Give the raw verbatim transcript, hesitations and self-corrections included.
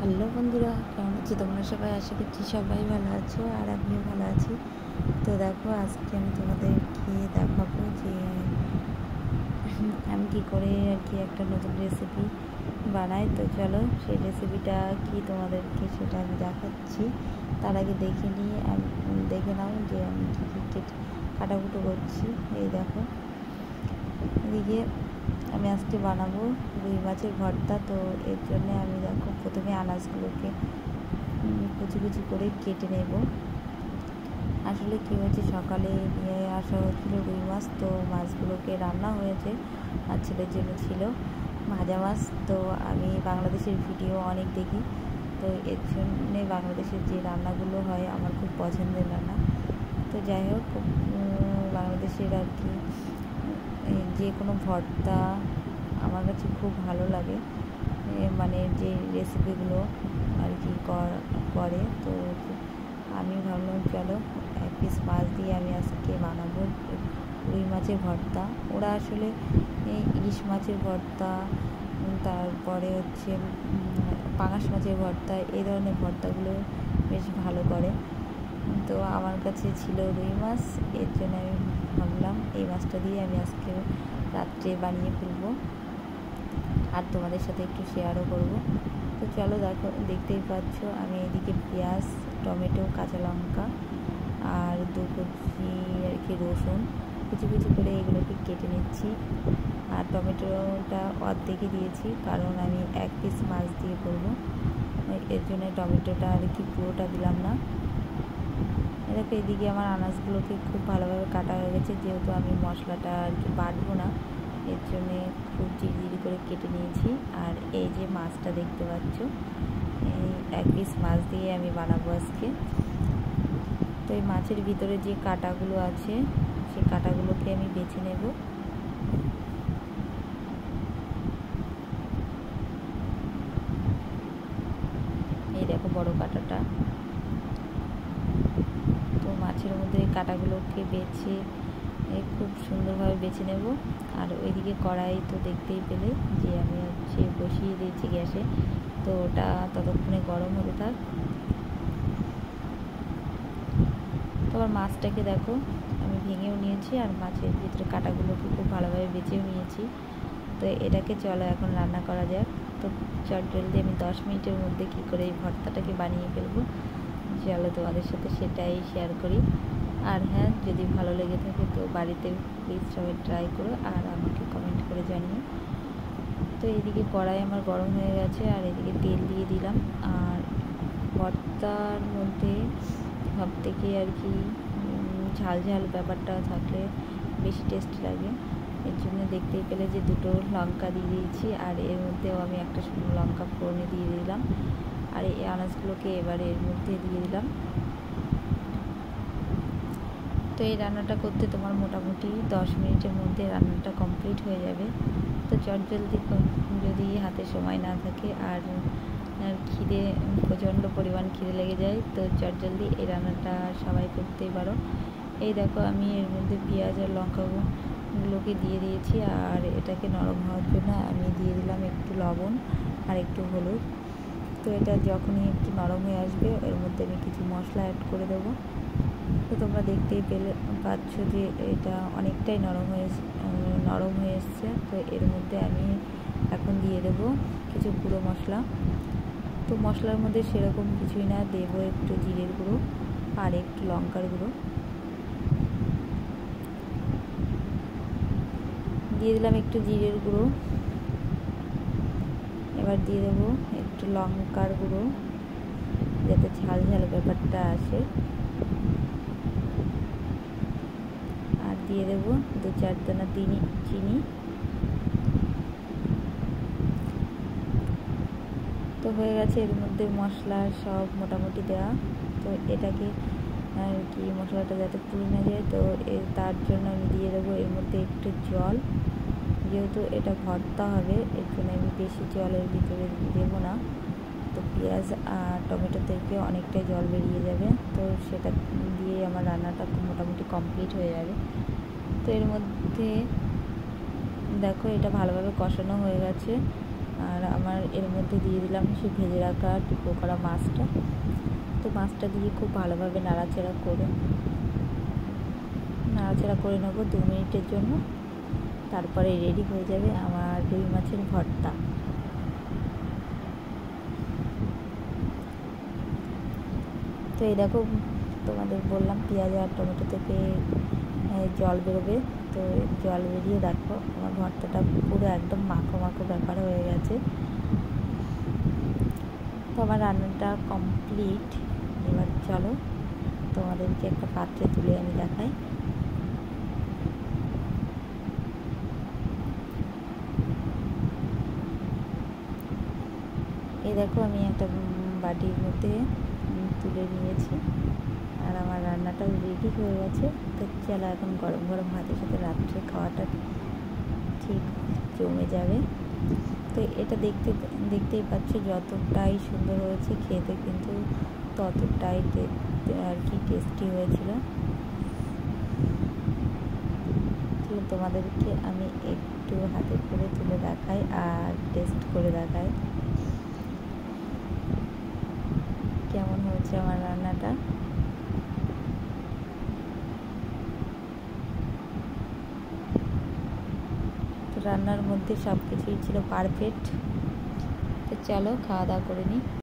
Hello বন্ধুরা, কেমন আছো তোমরা সবাই? আশা করছি সবাই ভালো আছো আর আমিও ভালো আছি। তো দেখো, আজকে আমি তোমাদেরকে দেখাবো যে আমি কী করে আর কি একটা নতুন রেসিপি বানাই। তো চলো সেই রেসিপিটা কি তোমাদেরকে সেটা আমি দেখাচ্ছি। তার আগে দেখে নিয়ে আমি দেখে নাও যে আমি কী কী কেটে কাটাকুটো করছি। এই দেখো, এদিকে আমি আজকে বানাবো রুই মাছের ভর্তা। তো এর জন্য আমি দেখো প্রথমে আনাজগুলোকে কুচি কুচি করে কেটে নেব। আসলে কী হয়েছে, সকালে নিয়ে আসা হচ্ছিলো রুই মাছ, তো মাছগুলোকে রান্না হয়েছে আর ছেলের জন্য ছিল ভাজা মাছ। তো আমি বাংলাদেশের ভিডিও অনেক দেখি, তো এর জন্যে বাংলাদেশের যে রান্নাগুলো হয় আমার খুব পছন্দের রান্না। তো যাই হোক, বাংলাদেশের আর কি যে কোনো ভর্তা আমার কাছে খুব ভালো লাগে, মানে যে রেসিপিগুলো আর কি করে। তো আমি ভাবলাম চলো এক পিস মাছ দিয়ে আমি আজকে বানাবো রুই মাছের ভর্তা। ওরা আসলে ইলিশ মাছের ভর্তা, তারপরে হচ্ছে পাঙাশ মাছের ভর্তা, এই ধরনের ভর্তাগুলো বেশ ভালো করে। তো আমার কাছে ছিল রুই মাছ, এর জন্য আমি ভাবলাম এই মাছটা দিয়ে আমি আজকে রাত্রে বানিয়ে ফেলবো আর তোমাদের সাথে একটু শেয়ারও করব। তো চলো দেখো, দেখতেই পাচ্ছ আমি এদিকে পেঁয়াজ, টমেটো, কাঁচা লঙ্কা আর দু কুচি আর কি রসুন কুচি কুচি করে এগুলোকে কেটে নিচ্ছি। আর টমেটোটা অর্ধেকই দিয়েছি, কারণ আমি এক পিস মাছ দিয়ে করবো, এর জন্য টমেটোটা আর কি পুরোটা দিলাম না। দেখো এদিকে আমার আনাজগুলোকে খুব ভালোভাবে কাটা হয়ে গেছে, যেহেতু আমি মশলাটা আর কি বাটবো না, এর জন্যে খুব ঝিরিঝিরি করে কেটে নিয়েছি। আর এই যে মাছটা দেখতে পাচ্ছ, এই এক পিস মাছ দিয়ে আমি বানাবো আজকে। তো এই মাছের ভিতরে যে কাঁটাগুলো আছে সেই কাঁটাগুলোকে আমি বেছে নেব। এই দেখো বড় কাঁটাটা। তো মাছের মধ্যে কাঁটাগুলোকে বেছে খুব সুন্দরভাবে বেছে নেব। আর ওইদিকে কড়াই তো দেখতেই পেলে যে আমি হচ্ছে বসিয়ে দিয়েছি গ্যাসে, তো ওটা ততক্ষণে গরম হতে থাক। তো আবার মাছটাকে দেখো আমি ভেঙেও নিয়েছি আর মাছের ভিতরে কাঁটাগুলোকে খুব ভালোভাবে বেছেও নিয়েছি। তো এটাকে চলো এখন রান্না করা যাক। তো চট জলদি আমি দশ মিনিটের মধ্যে কী করে এই ভর্তাটাকে বানিয়ে ফেলবো চলো তোমাদের সাথে সেটাই শেয়ার করি। আর হ্যাঁ, যদি ভালো লেগে থাকে তো বাড়িতে প্লিজ সবাই ট্রাই করো আর আমাকে কমেন্ট করে জানিও। তো এদিকে কড়াই আমার গরম হয়ে গেছে আর এদিকে তেল দিয়ে দিলাম। আর ভর্তার মধ্যে সব থেকে আর কি ঝাল ঝাল ব্যাপারটা থাকলে বেশি টেস্ট লাগে, এর জন্য দেখতেই পেলে যে দুটো লঙ্কা দিয়ে দিয়েছি আর এর মধ্যেও আমি একটা লঙ্কা ফোড়নে দিয়ে দিলাম। আর এই আনাজগুলোকে এবারে এর মধ্যে দিয়ে দিলাম। তো এই রান্নাটা করতে তোমার মোটামুটি দশ মিনিটের মধ্যে রান্নাটা কমপ্লিট হয়ে যাবে। তো চটজলদি যদি হাতে সময় না থাকে আর খিদে প্রচণ্ড পরিমাণ খিদে লেগে যায়, তো চটজলদি এই রান্নাটা সবাই করতেই পারো। এই দেখো আমি এর মধ্যে পেঁয়াজ আর লঙ্কাগুলোকে দিয়ে দিয়েছি আর এটাকে নরম হওয়ার জন্য আমি দিয়ে দিলাম একটু লবণ আর একটু হলুদ। তো এটা যখনই একটু নরম হয়ে আসবে এর মধ্যে আমি কিছু মশলা অ্যাড করে দেবো। তো তোমরা দেখতেই পেলে পাচ্ছ যে এটা অনেকটাই নরম হয়ে নরম হয়ে এসছে। তো এর মধ্যে আমি এখন দিয়ে দেবো কিছু গুঁড়ো মশলা। তো মশলার মধ্যে সেরকম কিছুই না, দেবো একটু জিরের গুঁড়ো আর একটু লঙ্কার গুঁড়ো দিয়ে দিলাম, একটু জিরের গুঁড়ো। এবার দিয়ে দেবো একটু লঙ্কার গুঁড়ো যাতে ঝাল ঝাল ব্যাপারটা আসে। আর দিয়ে দেবো দু চার দানা চিনি চিনি তো হয়ে গেছে এর মধ্যে মশলা সব মোটামুটি দেওয়া। তো এটাকে আর কি মশলাটা যাতে পুড়ে না যায়, তো তার জন্য আমি দিয়ে দেবো এর মধ্যে একটু জল। যেহেতু এটা ভর্তা হবে এর জন্য আমি বেশি জলের ভিতরে দেবো না, তো পেঁয়াজ আর টমেটো থেকে অনেকটাই জল বেরিয়ে যাবে। তো সেটা দিয়ে আমার রান্নাটা মোটামুটি কমপ্লিট হয়ে যাবে। তো এর মধ্যে দেখো এটা ভালোভাবে কষানো হয়ে গেছে আর আমার এর মধ্যে দিয়ে দিলাম সে ভেজে রাখা টুকরো করা মাছটা। তো মাছটা দিয়ে খুব ভালোভাবে নাড়াচাড়া করে নাড়াচাড়া করে নেব দু মিনিটের জন্য। তারপরে রেডি হয়ে যাবে আমার রুই মাছের ভর্তা। তো এই দেখো, তোমাদের বললাম পেঁয়াজ আর টমেটো থেকে জল বেরোবে, তো জল বেরিয়ে দেখো আমার ভর্তাটা পুরো একদম মাখো মাখো ব্যাপার হয়ে গেছে। তো আমার রান্নাটা কমপ্লিট। এবার চলো তোমাদেরকে একটা পাত্রে তুলে আমি দেখাই। এই দেখো আমি একটা বাটির মধ্যে তুলে নিয়েছি আর আমার রান্নাটাও রেডি হয়ে গেছে। তো চলো এখন গরম গরম ভাতের সাথে রাত্রে খাওয়াটা ঠিক জমে যাবে। তো এটা দেখতে দেখতেই পাচ্ছ যতটাই সুন্দর হয়েছে, খেতে কিন্তু ততটাই আর কি টেস্টি হয়েছিল। তোমাদেরকে আমি একটু হাতে করে তুলে দেখাই আর টেস্ট করে দেখাই কেমন হয়েছে আমার রান্নাটা। তো রান্নার মধ্যে সব কিছুই ছিল পারফেক্ট। তো চলো খাওয়া দাওয়া করে নিই।